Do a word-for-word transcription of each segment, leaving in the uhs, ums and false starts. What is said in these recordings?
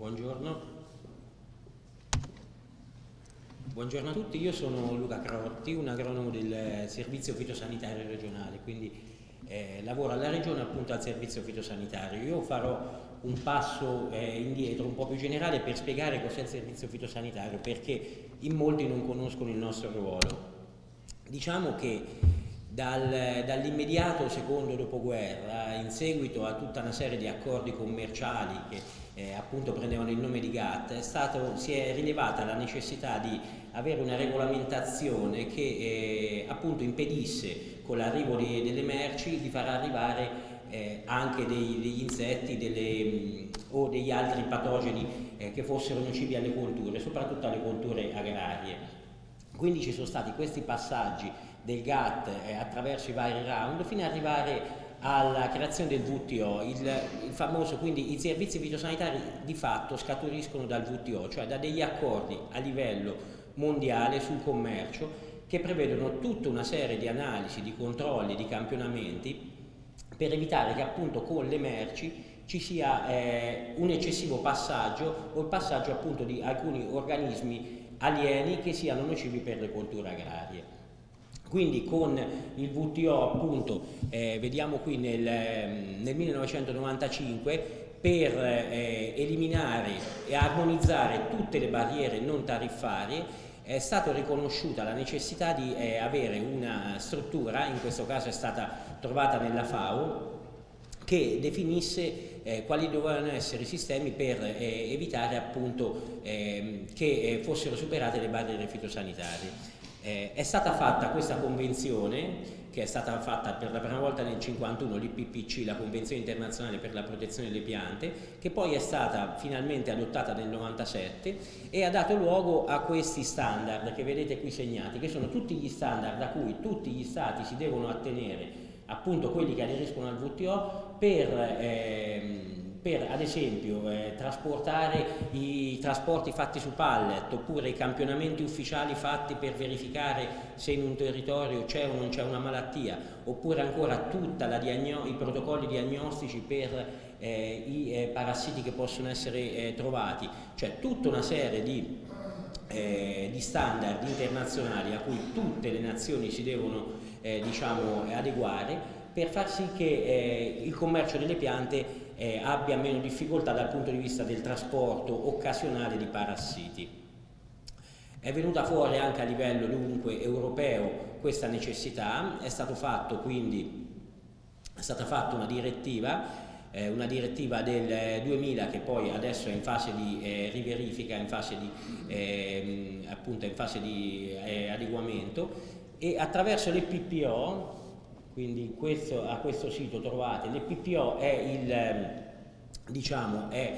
Buongiorno. Buongiorno a tutti, io sono Luca Crotti, un agronomo del Servizio Fitosanitario Regionale, quindi eh, lavoro alla Regione appunto al Servizio Fitosanitario. Io farò un passo eh, indietro, un po' più generale, per spiegare cos'è il Servizio Fitosanitario, perché in molti non conoscono il nostro ruolo. Diciamo che Dal, dall'immediato secondo dopoguerra, in seguito a tutta una serie di accordi commerciali che eh, appunto prendevano il nome di GATT, è stato, si è rilevata la necessità di avere una regolamentazione che eh, appunto impedisse, con l'arrivo delle merci, di far arrivare eh, anche dei, degli insetti delle, o degli altri patogeni eh, che fossero nocivi alle colture, soprattutto alle colture agrarie. Quindi ci sono stati questi passaggi del GATT eh, attraverso i vari round fino ad arrivare alla creazione del W T O. Il, il famoso, quindi i servizi fitosanitari di fatto scaturiscono dal W T O, cioè da degli accordi a livello mondiale sul commercio che prevedono tutta una serie di analisi, di controlli, di campionamenti per evitare che appunto con le merci ci sia eh, un eccessivo passaggio o il passaggio appunto di alcuni organismi alieni che siano nocivi per le colture agrarie. Quindi con il W T O appunto eh, vediamo qui nel, nel millenovecentonovantacinque, per eh, eliminare e armonizzare tutte le barriere non tariffarie è stata riconosciuta la necessità di eh, avere una struttura, in questo caso è stata trovata nella FAO, che definisse eh, quali dovevano essere i sistemi per eh, evitare appunto eh, che eh, fossero superate le barriere fitosanitarie. Eh, è stata fatta questa convenzione, che è stata fatta per la prima volta nel cinquantuno, l'I P P C, la Convenzione Internazionale per la Protezione delle Piante, che poi è stata finalmente adottata nel novantasette e ha dato luogo a questi standard che vedete qui segnati, che sono tutti gli standard a cui tutti gli stati si devono attenere, appunto quelli che aderiscono al W T O, per, ehm, per ad esempio eh, trasportare i trasporti fatti su pallet, oppure i campionamenti ufficiali fatti per verificare se in un territorio c'è o non c'è una malattia, oppure ancora tutti i protocolli diagnostici per eh, i eh, parassiti che possono essere eh, trovati, cioè tutta una serie di, eh, di standard internazionali a cui tutte le nazioni si devono Eh, diciamo, adeguare per far sì che eh, il commercio delle piante eh, abbia meno difficoltà dal punto di vista del trasporto occasionale di parassiti. È venuta fuori anche a livello dunque europeo questa necessità, è stato fatto quindi è stata fatta una direttiva eh, una direttiva del duemila che poi adesso è in fase di eh, riverifica, in fase di eh, appunto in fase di eh, adeguamento. E attraverso l'E P P O, quindi questo, a questo sito trovate, l'E P P O è il, diciamo, è,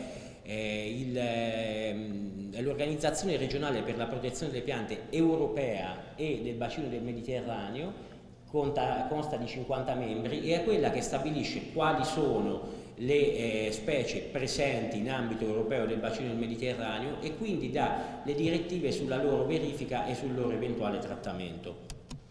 è l'organizzazione regionale per la protezione delle piante europea e del bacino del Mediterraneo, conta, consta di cinquanta membri e è quella che stabilisce quali sono le eh, specie presenti in ambito europeo del bacino del Mediterraneo e quindi dà le direttive sulla loro verifica e sul loro eventuale trattamento.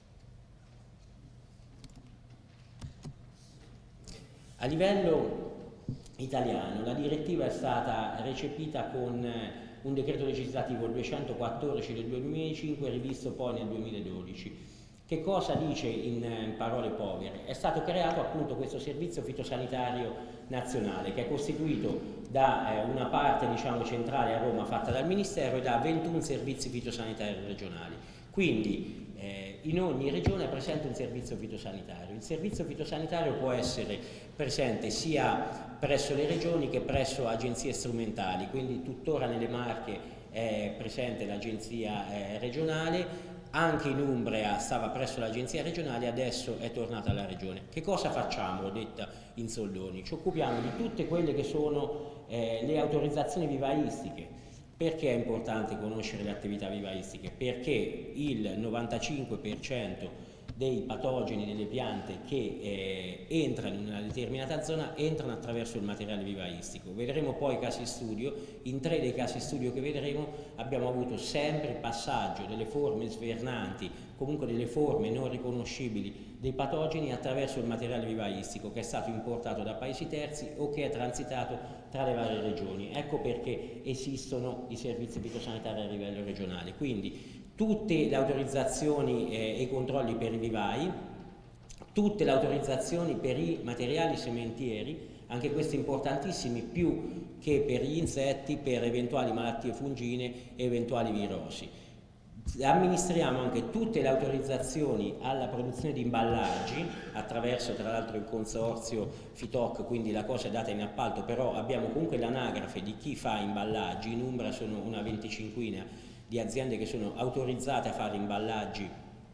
A livello italiano la direttiva è stata recepita con un decreto legislativo duecentoquattordici del duemilacinque, rivisto poi nel duemiladodici. Che cosa dice in parole povere? È stato creato appunto questo servizio fitosanitario nazionale, che è costituito da eh, una parte diciamo centrale a Roma fatta dal Ministero e da ventuno servizi fitosanitari regionali. Quindi eh, in ogni regione è presente un servizio fitosanitario. Il servizio fitosanitario può essere presente sia presso le regioni che presso agenzie strumentali, quindi tuttora nelle Marche è presente l'agenzia eh, regionale, anche in Umbria stava presso l'agenzia regionale, adesso è tornata alla regione. Che cosa facciamo, detta in soldoni? Ci occupiamo di tutte quelle che sono eh, le autorizzazioni vivaistiche. Perché è importante conoscere le attività vivaistiche? Perché il novantacinque per cento dei patogeni delle piante che eh, entrano in una determinata zona entrano attraverso il materiale vivaistico. Vedremo poi casi studio, in tre dei casi studio che vedremo abbiamo avuto sempre passaggio delle forme svernanti, comunque delle forme non riconoscibili dei patogeni attraverso il materiale vivaistico che è stato importato da paesi terzi o che è transitato tra le varie regioni. Ecco perché esistono i servizi fitosanitari a livello regionale. Quindi tutte le autorizzazioni eh, e i controlli per i vivai, tutte le autorizzazioni per i materiali sementieri, anche questi importantissimi, più che per gli insetti, per eventuali malattie fungine e eventuali virosi. Amministriamo anche tutte le autorizzazioni alla produzione di imballaggi attraverso tra l'altro il consorzio Fitoc, quindi la cosa è data in appalto, però abbiamo comunque l'anagrafe di chi fa imballaggi. In Umbria sono una venticinquina di aziende che sono autorizzate a fare imballaggi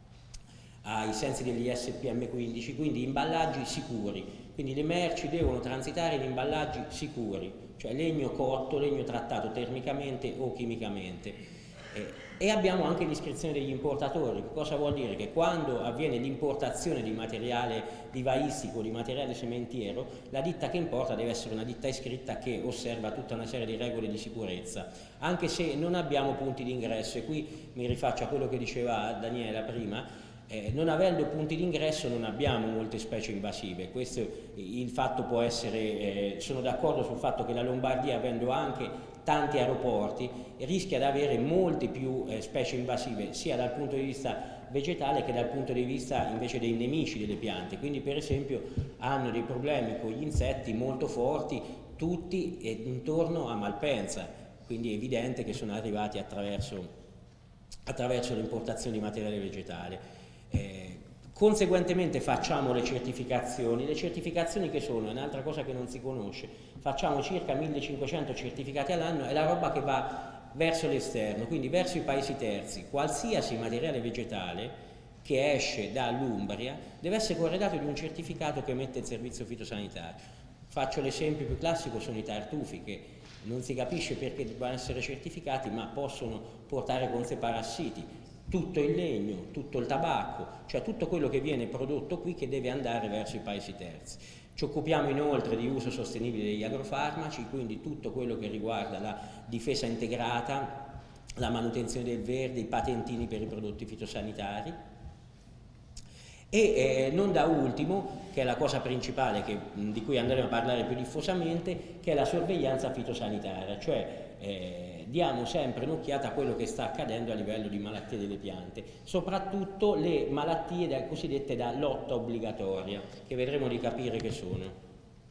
ai sensi degli S P M quindici, quindi imballaggi sicuri, quindi le merci devono transitare in imballaggi sicuri, cioè legno cotto, legno trattato termicamente o chimicamente. Eh, e abbiamo anche l'iscrizione degli importatori. Cosa vuol dire? Che quando avviene l'importazione di materiale vivaistico, di materiale sementiero, la ditta che importa deve essere una ditta iscritta che osserva tutta una serie di regole di sicurezza, anche se non abbiamo punti d'ingresso. E qui mi rifaccio a quello che diceva Daniela prima. Eh, non avendo punti d'ingresso non abbiamo molte specie invasive. Questo il fatto può essere, eh, sono d'accordo sul fatto che la Lombardia, avendo anche tanti aeroporti, rischia di avere molte più eh, specie invasive sia dal punto di vista vegetale che dal punto di vista invece dei nemici delle piante. Quindi per esempio hanno dei problemi con gli insetti molto forti tutti eh, intorno a Malpensa, quindi è evidente che sono arrivati attraverso, attraverso l'importazione di materiale vegetale. Eh, conseguentemente facciamo le certificazioni. Le certificazioni che sono? È un'altra cosa che non si conosce. Facciamo circa millecinquecento certificati all'anno, è la roba che va verso l'esterno, quindi verso i paesi terzi. Qualsiasi materiale vegetale che esce dall'Umbria deve essere corredato di un certificato che emette il servizio fitosanitario. Faccio l'esempio più classico, sono i tartufi, che non si capisce perché debbano essere certificati, ma possono portare con sé parassiti. Tutto il legno, tutto il tabacco, cioè tutto quello che viene prodotto qui che deve andare verso i paesi terzi. Ci occupiamo inoltre di uso sostenibile degli agrofarmaci, quindi tutto quello che riguarda la difesa integrata, la manutenzione del verde, i patentini per i prodotti fitosanitari. E eh, non da ultimo, che è la cosa principale che, di cui andremo a parlare più diffusamente, che è la sorveglianza fitosanitaria, cioè eh, diamo sempre un'occhiata a quello che sta accadendo a livello di malattie delle piante, soprattutto le malattie da, cosiddette da lotta obbligatoria, che vedremo di capire che sono.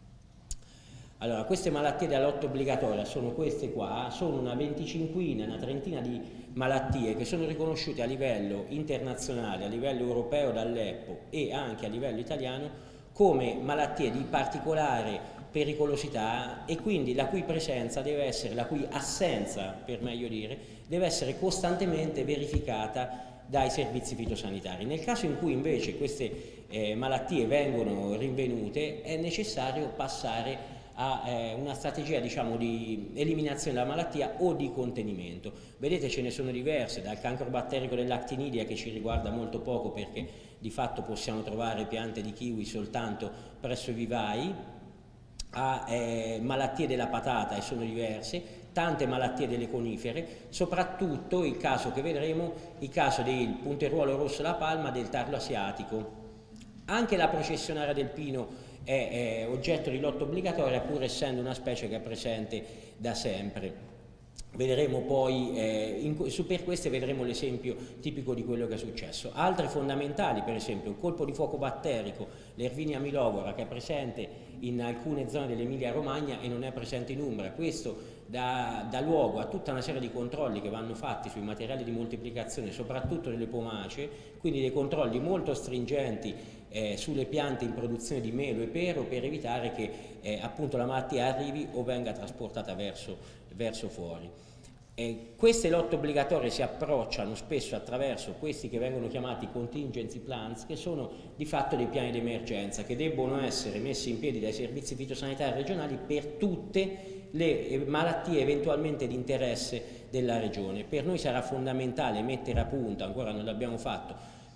Allora, queste malattie da lotta obbligatoria sono queste qua, sono una venticinquina, una trentina di malattie che sono riconosciute a livello internazionale, a livello europeo dall'Eppo e anche a livello italiano come malattie di particolare pericolosità, e quindi la cui presenza deve essere, la cui assenza per meglio dire, deve essere costantemente verificata dai servizi fitosanitari. Nel caso in cui invece queste eh, malattie vengono rinvenute è necessario passare a eh, una strategia, diciamo, di eliminazione della malattia o di contenimento. Vedete, ce ne sono diverse, dal cancro batterico dell'actinidia, che ci riguarda molto poco perché di fatto possiamo trovare piante di kiwi soltanto presso i vivai, a eh, malattie della patata, e sono diverse, tante malattie delle conifere, soprattutto il caso che vedremo, il caso del punteruolo rosso alla palma, del tarlo asiatico. Anche la processionaria del pino è, è oggetto di lotta obbligatoria, pur essendo una specie che è presente da sempre. Vedremo poi, eh, in, su, per queste vedremo l'esempio tipico di quello che è successo. Altre fondamentali, per esempio, il colpo di fuoco batterico, l'Ervinia milovora, che è presente in alcune zone dell'Emilia Romagna e non è presente in Umbria. Questo dà, dà luogo a tutta una serie di controlli che vanno fatti sui materiali di moltiplicazione, soprattutto delle pomacee, quindi dei controlli molto stringenti Eh, sulle piante in produzione di melo e pero, per evitare che eh, appunto la malattia arrivi o venga trasportata verso, verso fuori. Eh, queste lotte obbligatorie si approcciano spesso attraverso questi che vengono chiamati contingency plans, che sono di fatto dei piani di emergenza che debbono essere messi in piedi dai servizi fitosanitari regionali per tutte le malattie eventualmente di interesse della regione. Per noi sarà fondamentale mettere a punto, ancora non l'abbiamo fatto,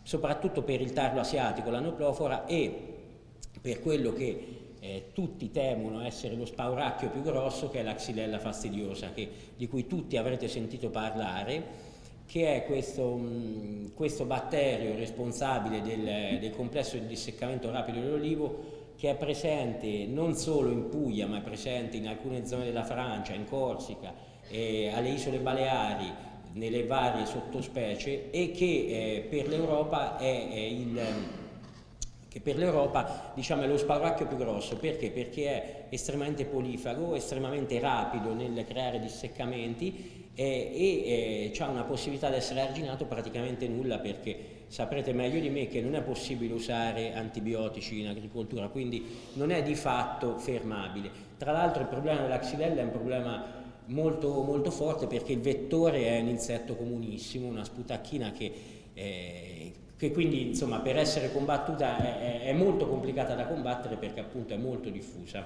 soprattutto per il tarlo asiatico, l'anoplofora, e per quello che eh, tutti temono essere lo spauracchio più grosso, che è la xylella fastidiosa, che, di cui tutti avrete sentito parlare, che è questo, mh, questo batterio responsabile del, del complesso di disseccamento rapido dell'olivo, che è presente non solo in Puglia, ma è presente in alcune zone della Francia, in Corsica, eh, alle isole Baleari, nelle varie sottospecie, e che eh, per l'Europa è, è il che per l'Europa, diciamo, è lo spauracchio più grosso. Perché? Perché è estremamente polifago, estremamente rapido nel creare disseccamenti eh, e eh, ha una possibilità di essere arginato praticamente nulla, perché saprete meglio di me che non è possibile usare antibiotici in agricoltura, quindi non è di fatto fermabile. Tra l'altro il problema della xylella è un problema molto, molto forte, perché il vettore è un insetto comunissimo, una sputacchina che, eh, che quindi, insomma, per essere combattuta è, è molto complicata da combattere, perché appunto è molto diffusa.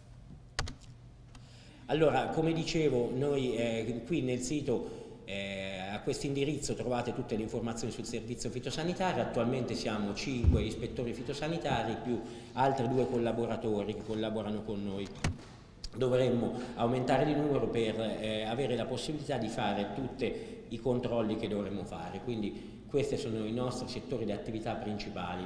Allora, come dicevo, noi eh, qui nel sito eh, a questo indirizzo trovate tutte le informazioni sul servizio fitosanitario. Attualmente siamo cinque ispettori fitosanitari più altri due collaboratori che collaborano con noi. Dovremmo aumentare di numero per eh, avere la possibilità di fare tutti i controlli che dovremmo fare, quindi questi sono i nostri settori di attività principali.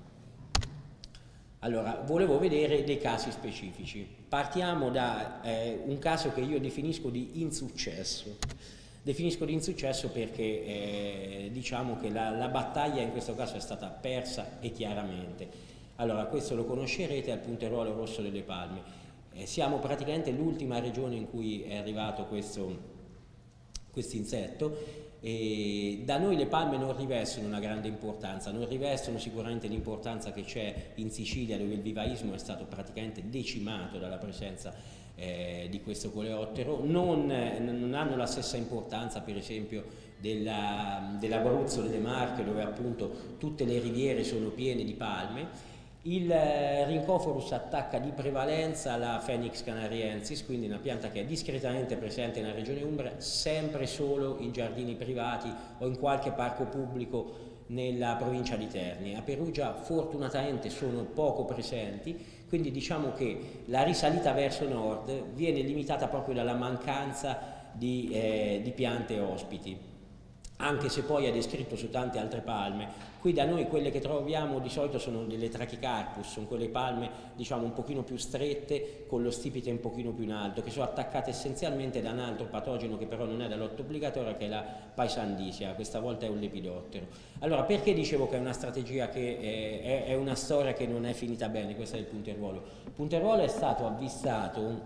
Allora, volevo vedere dei casi specifici. Partiamo da eh, un caso che io definisco di insuccesso. Definisco di insuccesso perché eh, diciamo che la, la battaglia in questo caso è stata persa, e chiaramente. Allora, questo lo conoscerete, è il punteruolo rosso delle palme. Eh, siamo praticamente l'ultima regione in cui è arrivato questo insetto. E da noi le palme non rivestono una grande importanza, non rivestono sicuramente l'importanza che c'è in Sicilia, dove il vivaismo è stato praticamente decimato dalla presenza eh, di questo coleottero. Non, non hanno la stessa importanza, per esempio, dell'Abruzzo, delle Marche, dove appunto tutte le riviere sono piene di palme. Il Rhynchophorus attacca di prevalenza la Phoenix canariensis, quindi una pianta che è discretamente presente nella regione Umbria, sempre solo in giardini privati o in qualche parco pubblico nella provincia di Terni. A Perugia fortunatamente sono poco presenti, quindi diciamo che la risalita verso nord viene limitata proprio dalla mancanza di, eh, di piante ospiti, anche se poi è descritto su tante altre palme. Qui da noi quelle che troviamo di solito sono delle Trachycarpus, sono quelle palme diciamo un pochino più strette, con lo stipite un pochino più in alto, che sono attaccate essenzialmente da un altro patogeno che però non è dall'otto obbligatorio, che è la Paesandisia, questa volta è un lepidottero. Allora, perché dicevo che è una strategia che è, è una storia che non è finita bene? Questo è il punteruolo. Il punteruolo è stato avvistato,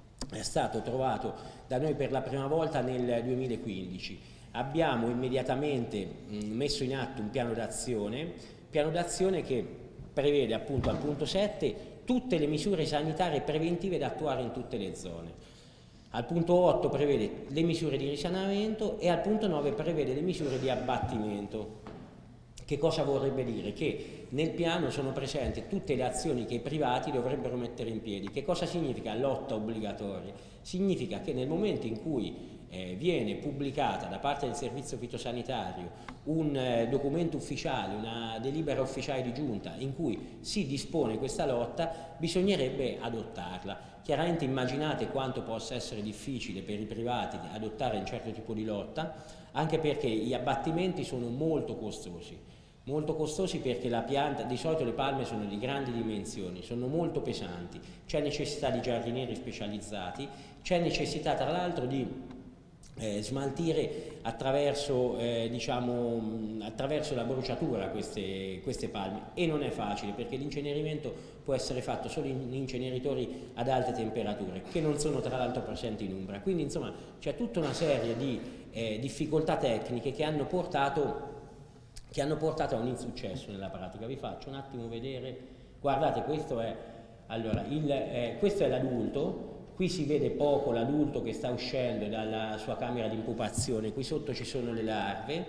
è stato trovato da noi per la prima volta nel duemilaquindici. Abbiamo immediatamente messo in atto un piano d'azione, piano d'azione che prevede appunto al punto sette tutte le misure sanitarie preventive da attuare in tutte le zone. Al punto otto prevede le misure di risanamento e al punto nove prevede le misure di abbattimento. Che cosa vorrebbe dire? Che nel piano sono presenti tutte le azioni che i privati dovrebbero mettere in piedi. Che cosa significa lotta obbligatoria? Significa che nel momento in cui eh, viene pubblicata da parte del servizio fitosanitario un eh, documento ufficiale, una delibera ufficiale di giunta in cui si dispone questa lotta, bisognerebbe adottarla. Chiaramente immaginate quanto possa essere difficile per i privati adottare un certo tipo di lotta, anche perché gli abbattimenti sono molto costosi. Molto costosi perché la pianta, di solito le palme sono di grandi dimensioni, sono molto pesanti, c'è necessità di giardinieri specializzati, c'è necessità tra l'altro di eh, smaltire attraverso, eh, diciamo, attraverso la bruciatura queste, queste palme, e non è facile perché l'incenerimento può essere fatto solo in inceneritori ad alte temperature, che non sono tra l'altro presenti in Umbria. Quindi insomma c'è tutta una serie di eh, difficoltà tecniche che hanno portato che hanno portato a un insuccesso nella pratica. Vi faccio un attimo vedere, guardate, questo è, allora, il, eh, questo è l'adulto, qui si vede poco l'adulto che sta uscendo dalla sua camera di impupazione, qui sotto ci sono le larve,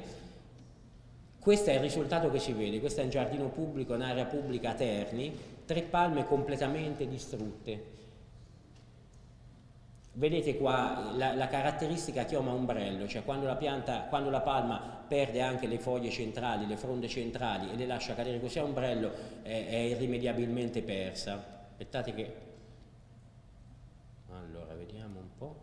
questo è il risultato che si vede, questo è un giardino pubblico, un'area pubblica a Terni, tre palme completamente distrutte. vedete qua la, la caratteristica chioma ombrello, cioè quando la pianta, quando la palma perde anche le foglie centrali, le fronde centrali e le lascia cadere così a ombrello, eh, è irrimediabilmente persa. Aspettate che... Allora, vediamo un po'.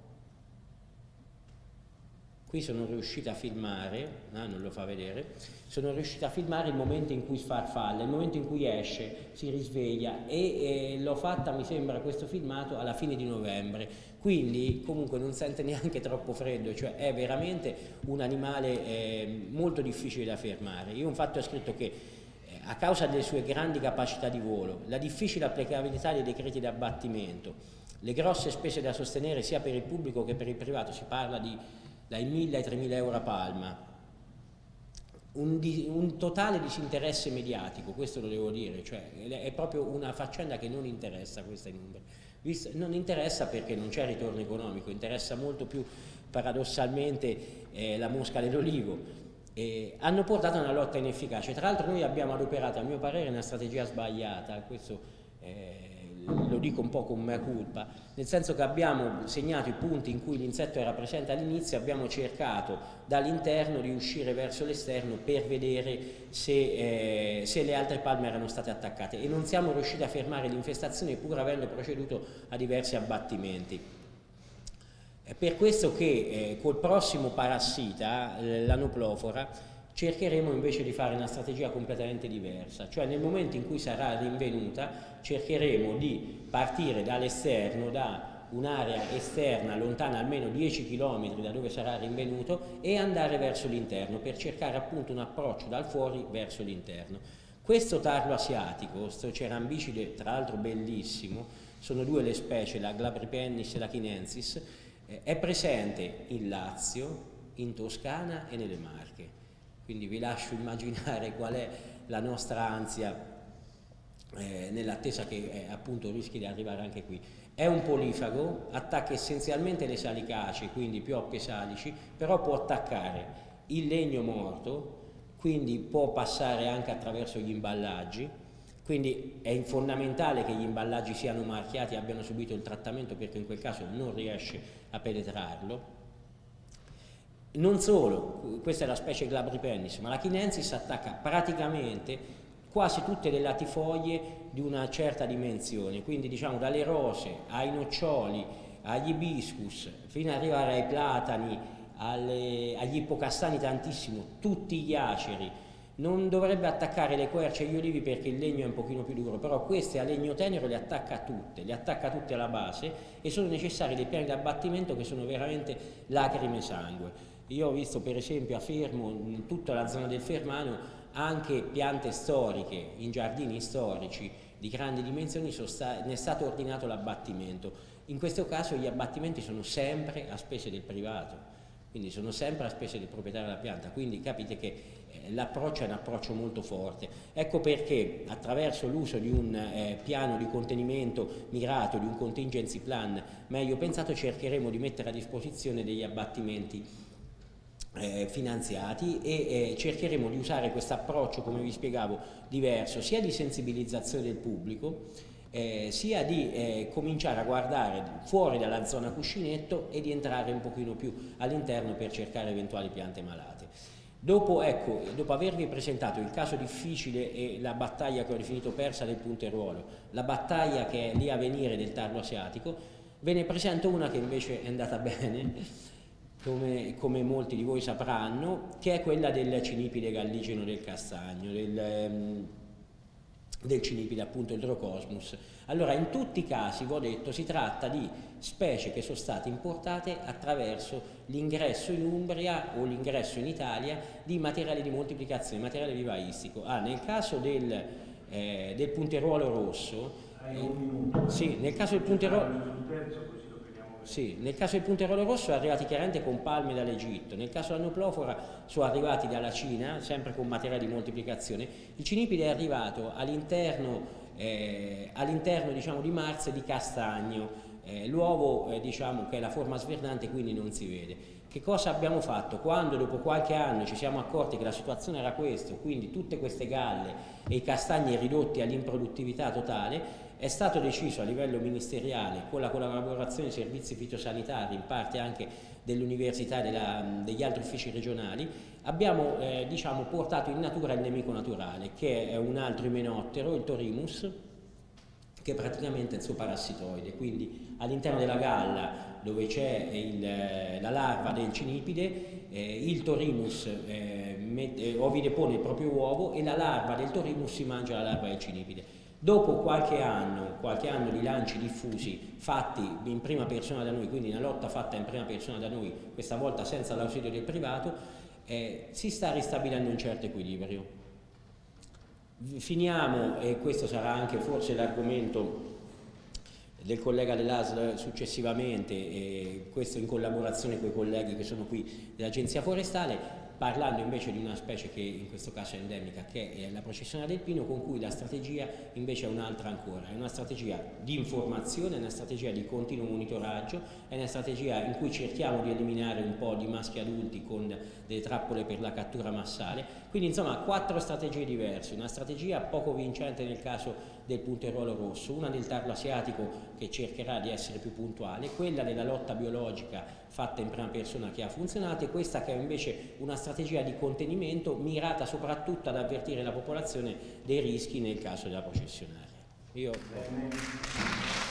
Qui sono riuscito a filmare, ah, non lo fa vedere, sono riuscito a filmare il momento in cui sfarfalla, il momento in cui esce, si risveglia e eh, l'ho fatta, mi sembra, questo filmato alla fine di novembre, quindi comunque non sente neanche troppo freddo, cioè è veramente un animale eh, molto difficile da fermare. Io infatti ho scritto che eh, a causa delle sue grandi capacità di volo, la difficile applicabilità dei decreti di abbattimento, le grosse spese da sostenere sia per il pubblico che per il privato, si parla di dai mille ai tremila euro a palma, un, di, un totale disinteresse mediatico, questo lo devo dire, cioè è proprio una faccenda che non interessa questa in Umbria. Non interessa perché non c'è ritorno economico, interessa molto più paradossalmente eh, la mosca dell'olivo. Eh, hanno portato una lotta inefficace, tra l'altro noi abbiamo adoperato a mio parere una strategia sbagliata, questo eh, lo dico un po' con mea culpa, nel senso che abbiamo segnato i punti in cui l'insetto era presente all'inizio, abbiamo cercato dall'interno di uscire verso l'esterno per vedere se, eh, se le altre palme erano state attaccate e non siamo riusciti a fermare l'infestazione pur avendo proceduto a diversi abbattimenti. È per questo che eh, col prossimo parassita, eh, l'anoplofora, cercheremo invece di fare una strategia completamente diversa, cioè nel momento in cui sarà rinvenuta cercheremo di partire dall'esterno, da un'area esterna lontana almeno dieci chilometri da dove sarà rinvenuto e andare verso l'interno per cercare appunto un approccio dal fuori verso l'interno. Questo tarlo asiatico, sto cerambicide tra l'altro bellissimo, sono due le specie, la Glabripennis e la Chinensis, eh, è presente in Lazio, in Toscana e nelle Marche. Quindi vi lascio immaginare qual è la nostra ansia eh, nell'attesa che eh, appunto rischi di arrivare anche qui. È un polifago, attacca essenzialmente le salicacee, quindi pioppe salici, però può attaccare il legno morto, quindi può passare anche attraverso gli imballaggi, quindi è fondamentale che gli imballaggi siano marchiati e abbiano subito il trattamento perché in quel caso non riesce a penetrarlo. Non solo, questa è la specie Glabripennis, ma la Chinensis attacca praticamente quasi tutte le latifoglie di una certa dimensione, quindi diciamo dalle rose ai noccioli, agli ibiscus, fino ad arrivare ai platani, alle, agli ippocastani tantissimo, tutti gli aceri. Non dovrebbe attaccare le querce e gli olivi perché il legno è un pochino più duro, però queste a legno tenero le attacca tutte, le attacca tutte alla base e sono necessari dei piani di abbattimento che sono veramente lacrime e sangue. Io ho visto per esempio a Fermo, in tutta la zona del Fermano, anche piante storiche in giardini storici di grandi dimensioni ne è stato ordinato l'abbattimento. In questo caso gli abbattimenti sono sempre a spese del privato, quindi sono sempre a spese del proprietario della pianta, quindi capite che eh, l'approccio è un approccio molto forte. Ecco perché attraverso l'uso di un eh, piano di contenimento mirato, di un contingency plan meglio pensato, cercheremo di mettere a disposizione degli abbattimenti Eh, finanziati e eh, cercheremo di usare questo approccio, come vi spiegavo, diverso, sia di sensibilizzazione del pubblico, eh, sia di eh, cominciare a guardare fuori dalla zona cuscinetto e di entrare un pochino più all'interno per cercare eventuali piante malate. Dopo, ecco, dopo avervi presentato il caso difficile e la battaglia che ho definito persa del punteruolo, la battaglia che è lì a venire del tarlo asiatico, ve ne presento una che invece è andata bene. Come, come molti di voi sapranno, che è quella del cinipide galligeno del castagno, del, del cinipide appunto il Drocosmus. Allora, in tutti i casi, vi ho detto, si tratta di specie che sono state importate attraverso l'ingresso in Umbria o l'ingresso in Italia di materiale di moltiplicazione, materiale vivaistico. Ah, nel caso del, eh, del punteruolo rosso, eh, sì, nel caso del punteruolo... Sì, nel caso del punteruolo rosso sono arrivati chiaramente con palme dall'Egitto, nel caso dell'anoplofora sono arrivati dalla Cina, sempre con materiale di moltiplicazione. Il cinipide è arrivato all'interno eh, all'interno diciamo, di marze di castagno, eh, l'uovo eh, diciamo che è la forma svernante, quindi non si vede. Che cosa abbiamo fatto? Quando dopo qualche anno ci siamo accorti che la situazione era questa, quindi tutte queste galle e i castagni ridotti all'improduttività totale, è stato deciso a livello ministeriale, con la collaborazione dei servizi fitosanitari, in parte anche dell'università e degli altri uffici regionali, abbiamo eh, diciamo, portato in natura il nemico naturale, che è un altro imenottero, il Torimus, che è praticamente il suo parassitoide. Quindi all'interno della galla, dove c'è la larva del cinipide, eh, il Torimus eh, mette, ovide pone il proprio uovo e la larva del Torimus si mangia la larva del cinipide. Dopo qualche anno, qualche anno di lanci diffusi fatti in prima persona da noi, quindi una lotta fatta in prima persona da noi, questa volta senza l'ausilio del privato, eh, si sta ristabilendo un certo equilibrio. Finiamo, e questo sarà anche forse l'argomento del collega dell'A S L successivamente, e questo in collaborazione con i colleghi che sono qui dell'Agenzia Forestale, parlando invece di una specie che in questo caso è endemica, che è la processione del pino, con cui la strategia invece è un'altra ancora, è una strategia di informazione, è una strategia di continuo monitoraggio, è una strategia in cui cerchiamo di eliminare un po' di maschi adulti con delle trappole per la cattura massale, quindi insomma quattro strategie diverse, una strategia poco vincente nel caso del punteruolo rosso, una del tarlo asiatico che cercherà di essere più puntuale, quella della lotta biologica fatta in prima persona che ha funzionato, e questa che è invece una strategia di contenimento mirata soprattutto ad avvertire la popolazione dei rischi nel caso della processionaria. Io...